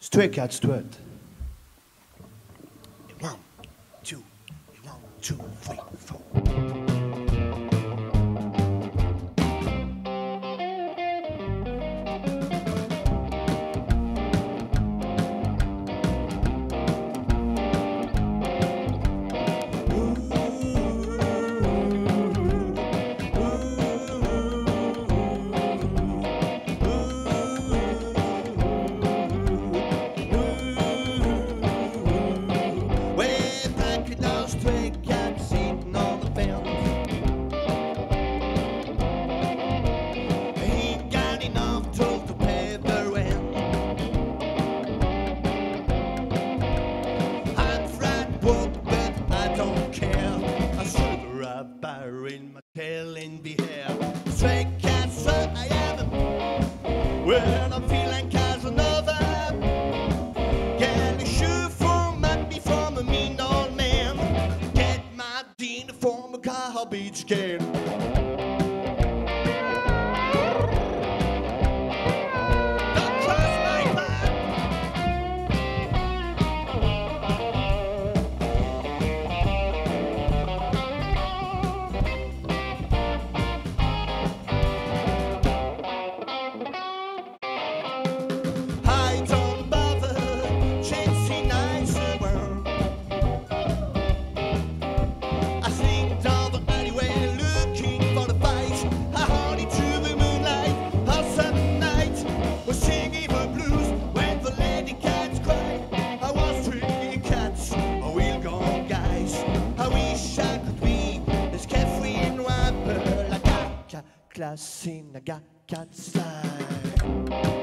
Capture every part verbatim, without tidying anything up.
Stray Cats duet. One, two, one, two, three, four. In my tail in the hair, stray cats, so I am. When I'm feeling Casanova, can you shoot for me from a mean old man? Get my dean from a car beach can. Class in a cat slide.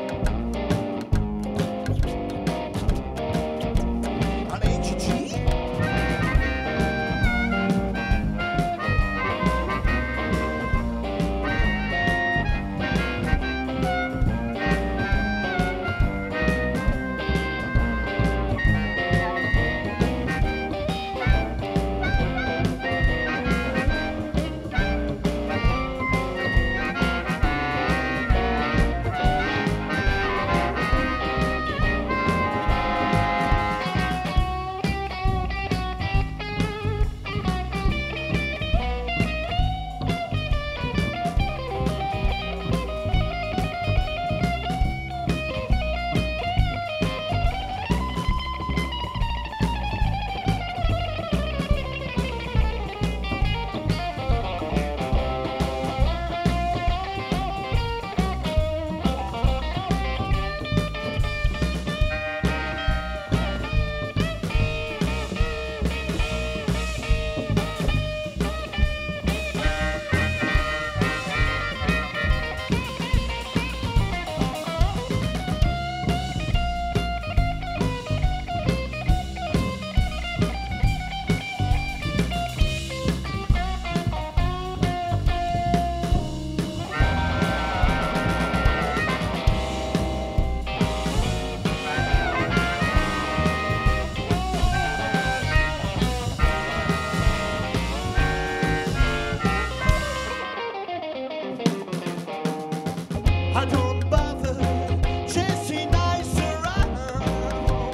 I don't bother chasing eyes around.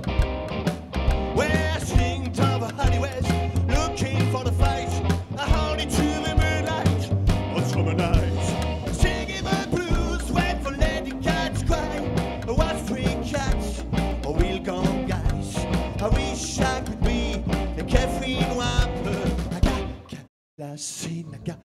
We're singing to the highways, looking for the fight. I hold it to the moonlight on summer nights, singing the blues, wait for lady cats cry. What three cats, or we'll gone guys. I wish I could be the carefree wamper. I got, got, last scene, I got.